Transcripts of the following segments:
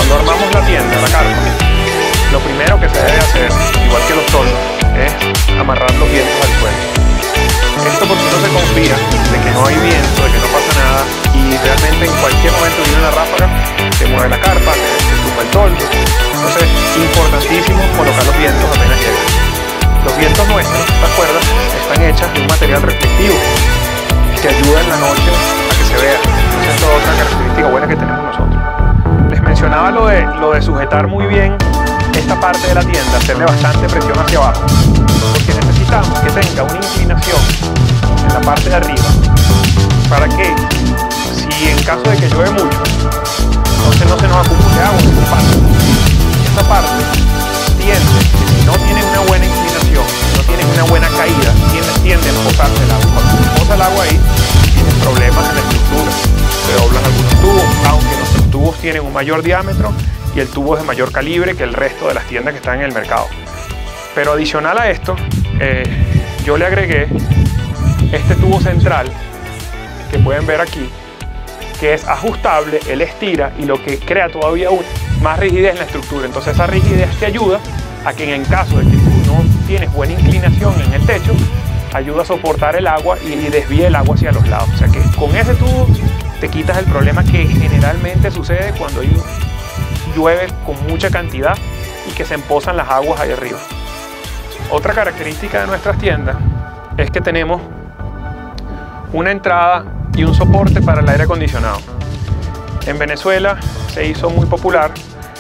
Cuando armamos la tienda, la carpa, lo primero que se debe hacer, igual que los toldos, es amarrar los vientos al suelo. Esto porque uno se confía de que no hay viento, de que no pasa nada, y realmente en cualquier momento viene una ráfaga, se mueve la carpa, se tumba el toldo. Entonces, importantísimo colocar los vientos apenas llegan. Los vientos nuestros, las cuerdas, están hechas de un material reflectivo que ayuda en la noche a que se vea. Entonces, esta es otra característica buena que tenemos nosotros. Les mencionaba lo de sujetar muy bien esta parte de la tienda, hacerle bastante presión hacia abajo, porque necesitamos que tenga una inclinación en la parte de arriba para que, si en caso de que llueve mucho, entonces no se nos acumule agua en esta parte. Esta parte tiende, que si no tiene una buena inclinación, no tiene una buena caída, tiende a posarse el agua. Cuando se posa el agua ahí, tienen problemas en la estructura, se doblan algunos tubos, aunque nuestros tubos tienen un mayor diámetro y el tubo es de mayor calibre que el resto de las tiendas que están en el mercado. Pero adicional a esto, yo le agregué este tubo central que pueden ver aquí, que es ajustable, él estira y lo que crea todavía más rigidez en la estructura. Entonces esa rigidez te ayuda a que en caso de que tú no tienes buena inclinación en el techo, ayuda a soportar el agua y desvíe el agua hacia los lados. O sea que con ese tubo te quitas el problema que generalmente sucede cuando llueve con mucha cantidad y que se emposan las aguas ahí arriba. Otra característica de nuestras tiendas es que tenemos una entrada y un soporte para el aire acondicionado. En Venezuela se hizo muy popular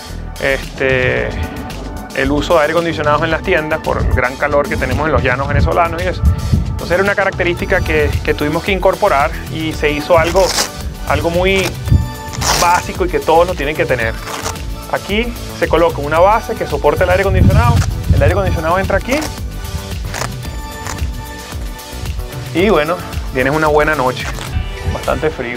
el uso de aire acondicionados en las tiendas por el gran calor que tenemos en los llanos venezolanos y eso. Entonces era una característica que tuvimos que incorporar y se hizo algo muy básico y que todos lo tienen que tener. Aquí se coloca una base que soporta el aire acondicionado entra aquí y bueno, tienes una buena noche, bastante frío.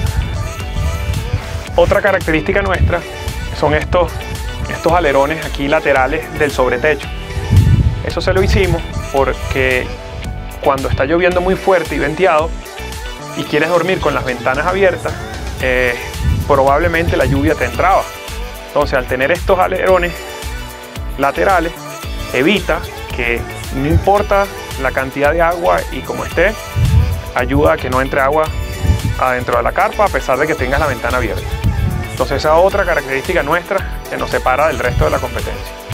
Otra característica nuestra son estos alerones aquí laterales del sobretecho. Eso se lo hicimos porque cuando está lloviendo muy fuerte y venteado y quieres dormir con las ventanas abiertas, probablemente la lluvia te entraba. Entonces, al tener estos alerones laterales, evita que, no importa la cantidad de agua y como esté, ayuda a que no entre agua adentro de la carpa a pesar de que tengas la ventana abierta. Entonces, esa es otra característica nuestra que nos separa del resto de la competencia.